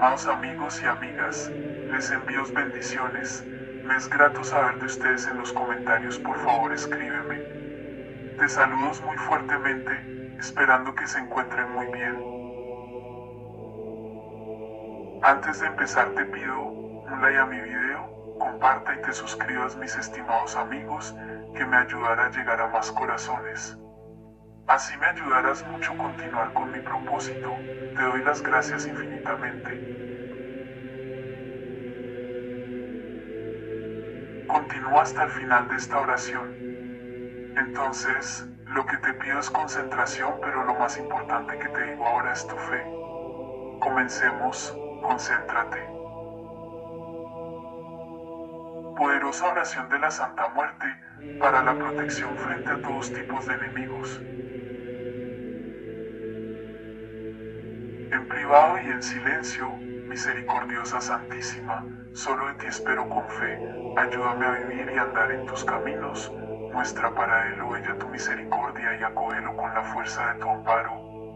estimados amigos y amigas, les envío bendiciones. Me es grato saber de ustedes en los comentarios, por favor escríbeme. Te saludo muy fuertemente, esperando que se encuentren muy bien. Antes de empezar te pido un like a mi video, comparta y te suscribas mis estimados amigos, que me ayudará a llegar a más corazones. Así me ayudarás mucho a continuar con mi propósito. Te doy las gracias infinitamente. Continúa hasta el final de esta oración. Entonces, lo que te pido es concentración, pero lo más importante que te digo ahora es tu fe. Comencemos, concéntrate. Poderosa oración de la Santa Muerte, para la protección frente a todos tipos de enemigos. En privado y en silencio, misericordiosa Santísima, solo de ti espero con fe, ayúdame a vivir y andar en tus caminos, muestra para él, oh ella, tu misericordia y acógelo con la fuerza de tu amparo.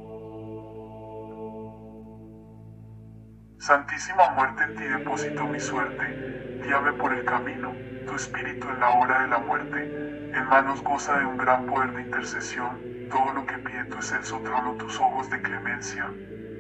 Santísima Muerte, en ti deposito mi suerte, guíame por el camino, tu espíritu en la hora de la muerte, en manos goza de un gran poder de intercesión, todo lo que pide tu excelso trono, tus ojos de clemencia.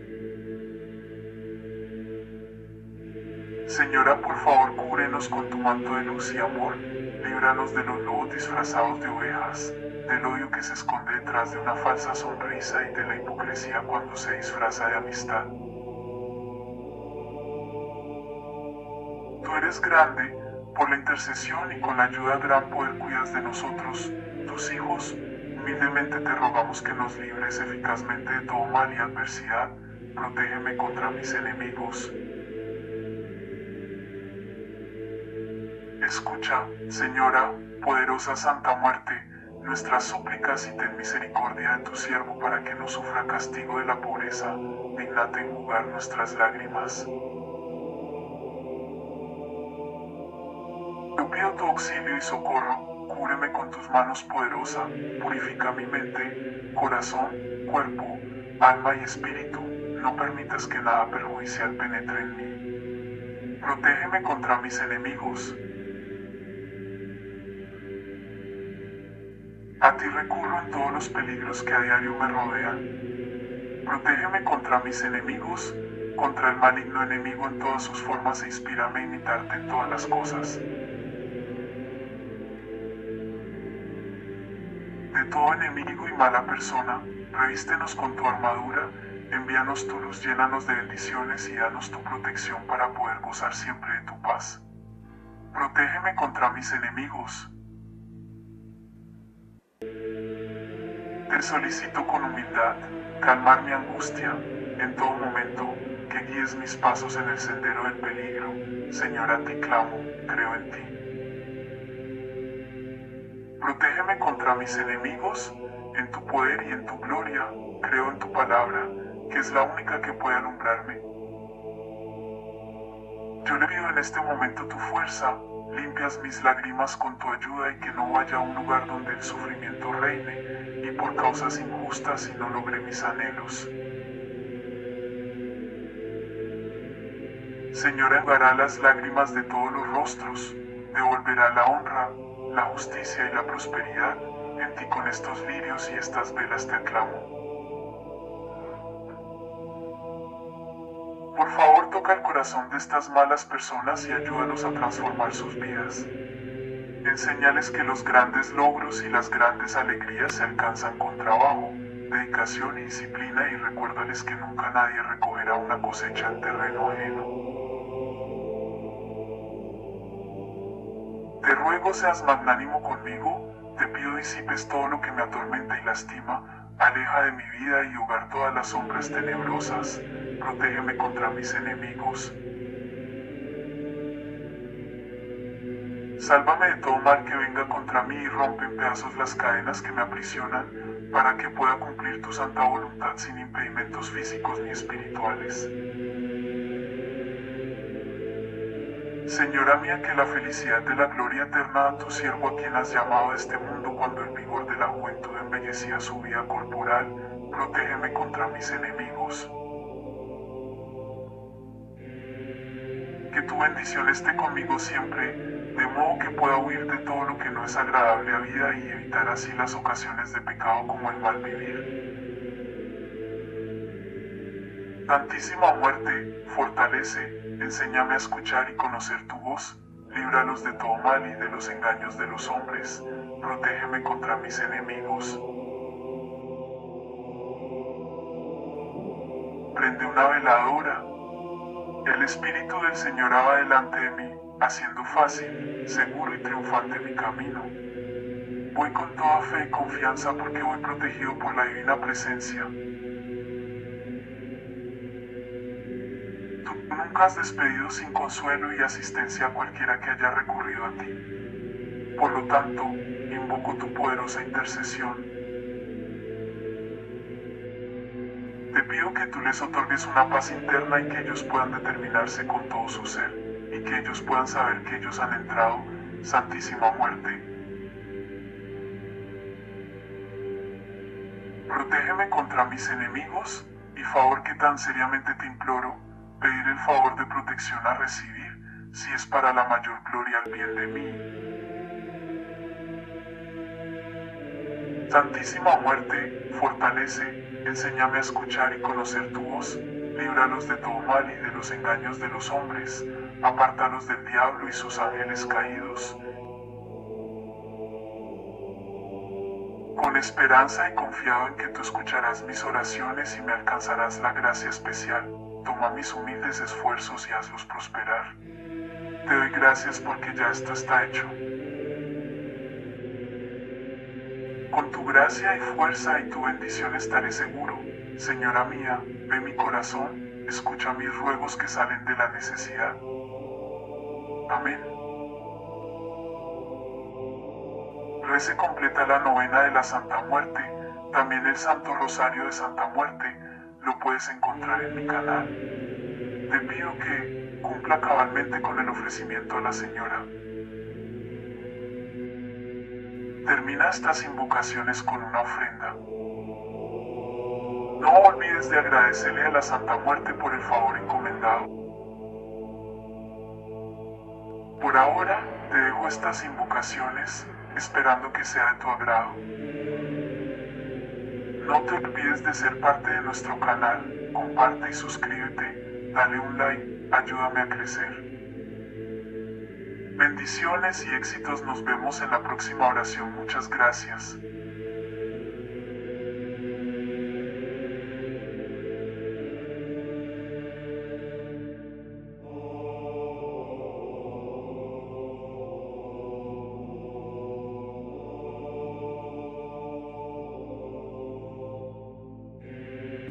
Señora, por favor, cúbrenos con tu manto de luz y amor, líbranos de los lobos disfrazados de ovejas, del odio que se esconde detrás de una falsa sonrisa y de la hipocresía cuando se disfraza de amistad. Tú eres grande, por la intercesión y con la ayuda de gran poder cuidas de nosotros, tus hijos. Humildemente te rogamos que nos libres eficazmente de todo mal y adversidad, protégeme contra mis enemigos. Escucha, Señora, poderosa Santa Muerte, nuestras súplicas y ten misericordia de tu siervo para que no sufra castigo de la pobreza, dígnate enjugar nuestras lágrimas. Yo pido tu auxilio y socorro, cúbreme con tus manos poderosa, purifica mi mente, corazón, cuerpo, alma y espíritu, no permitas que nada perjudicial penetre en mí. Protégeme contra mis enemigos. A ti recurro en todos los peligros que a diario me rodean. Protégeme contra mis enemigos, contra el maligno enemigo en todas sus formas e inspírame a imitarte en todas las cosas. De todo enemigo y mala persona, revístenos con tu armadura, envíanos tu luz, llénanos de bendiciones y danos tu protección para poder gozar siempre de tu paz. Protégeme contra mis enemigos. Te solicito con humildad, calmar mi angustia, en todo momento, que guíes mis pasos en el sendero del peligro. Señor, a ti clamo, creo en ti. Protégeme contra mis enemigos, en tu poder y en tu gloria, creo en tu palabra, que es la única que puede alumbrarme. Yo le pido en este momento tu fuerza, limpias mis lágrimas con tu ayuda y que no vaya a un lugar donde el sufrimiento reine, y por causas injustas y no logré mis anhelos. Señor, enjugará las lágrimas de todos los rostros, devolverá la honra, la justicia y la prosperidad, en ti con estos lirios y estas velas te aclamo. Por favor, toca el corazón de estas malas personas y ayúdalos a transformar sus vidas. Enséñales que los grandes logros y las grandes alegrías se alcanzan con trabajo, dedicación y disciplina, y recuérdales que nunca nadie recogerá una cosecha en terreno ajeno. Te ruego seas magnánimo conmigo, te pido disipes todo lo que me atormenta y lastima, aleja de mi vida y hogar todas las sombras tenebrosas, protégeme contra mis enemigos. Sálvame de todo mal que venga contra mí y rompe en pedazos las cadenas que me aprisionan, para que pueda cumplir tu santa voluntad sin impedimentos físicos ni espirituales. Señora mía, que la felicidad de la gloria eterna a tu siervo a quien has llamado a este mundo cuando el vigor de la juventud embellecía su vida corporal, protégeme contra mis enemigos. Que tu bendición esté conmigo siempre, de modo que pueda huir de todo lo que no es agradable a vida y evitar así las ocasiones de pecado como el mal vivir. Santísima muerte, fortalece, enséñame a escuchar y conocer tu voz, líbralos de todo mal y de los engaños de los hombres, protégeme contra mis enemigos. Prende una veladora. El Espíritu del Señor va delante de mí, haciendo fácil, seguro y triunfante mi camino. Voy con toda fe y confianza porque voy protegido por la divina presencia. Tú nunca has despedido sin consuelo y asistencia a cualquiera que haya recurrido a ti. Por lo tanto, invoco tu poderosa intercesión. Te pido que tú les otorgues una paz interna y que ellos puedan determinarse con todo su ser, y que ellos puedan saber que ellos han entrado, Santísima Muerte. Protégeme contra mis enemigos, y favor que tan seriamente te imploro, pedir el favor de protección a recibir, si es para la mayor gloria al bien de mí. Santísima Muerte, fortalece, enséñame a escuchar y conocer tu voz, líbralos de todo mal y de los engaños de los hombres, apártalos del diablo y sus ángeles caídos. Con esperanza y confiado en que tú escucharás mis oraciones y me alcanzarás la gracia especial, toma mis humildes esfuerzos y hazlos prosperar. Te doy gracias porque ya esto está hecho. Con tu gracia y fuerza y tu bendición estaré seguro. Señora mía, ve mi corazón, escucha mis ruegos que salen de la necesidad. Amén. Rece completa la novena de la Santa Muerte. También el Santo Rosario de Santa Muerte lo puedes encontrar en mi canal. Te pido que cumpla cabalmente con el ofrecimiento a la Señora. Termina estas invocaciones con una ofrenda. No olvides de agradecerle a la Santa Muerte por el favor encomendado. Por ahora te dejo estas invocaciones, esperando que sea de tu agrado. No te olvides de ser parte de nuestro canal, comparte y suscríbete, dale un like, ayúdame a crecer. Bendiciones y éxitos, nos vemos en la próxima oración. Muchas gracias.